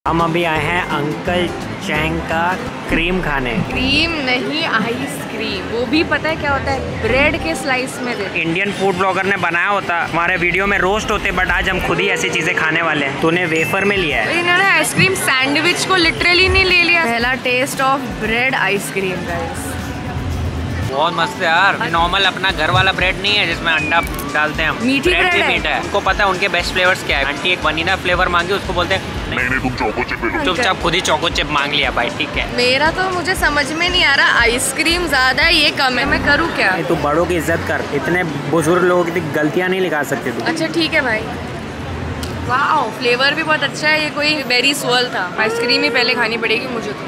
हम अभी आए हैं अंकल चैंग का क्रीम खाने। क्रीम नहीं, आइसक्रीम। वो भी पता है क्या होता है, ब्रेड के स्लाइस में देते। इंडियन फूड ब्लॉगर ने बनाया होता, हमारे वीडियो में रोस्ट होते, बट आज हम खुद ही ऐसी चीजें खाने वाले हैं। तूने वेफर में लिया है। इन्होंने आइसक्रीम सैंडविच को लिटरली नहीं ले लिया। पहला test of bread ice cream guys, बहुत मस्त है यार। नॉर्मल अपना घर वाला ब्रेड नहीं है जिसमें अंडा डालते हैं हम। मीठी ब्रेड भी मीठा है। उनको पता है उनके बेस्ट फ्लेवर्स क्या है। आंटी एक वनीला फ्लेवर मांगी, उसको बोलते हैं नहीं तुम चोको चिप ले लो। चुपचाप खुद ही चोको चिप मांग लिया भाई। ठीक है, मेरा तो मुझे समझ में नहीं आ रहा, आइसक्रीम ज्यादा है, ये कम है, मैं करूँ क्या? तू बड़ों की इज्जत कर, इतने बुजुर्ग लोगों की गलतियाँ नहीं निकाल सकते तू। अच्छा ठीक है भाई। वाह, फ्लेवर भी बहुत अच्छा है। ये कोई बेरी सोल था। आइसक्रीम ही पहले खानी पड़ेगी मुझे तो।